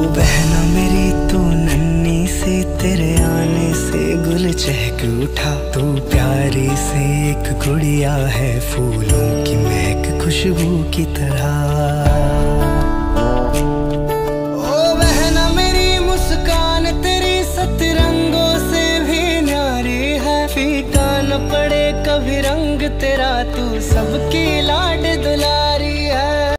बहना मेरी तू नन्ही सी, तेरे आने से गुल चहक उठा। तू प्यारी सी एक गुड़िया है, फूलों की महक खुशबू की तरह। ओ बहना मेरी मुस्कान तेरी सतरंगों से भी न्यारी है। फीका न पड़े कभी रंग तेरा, तू सबकी लाड दुला।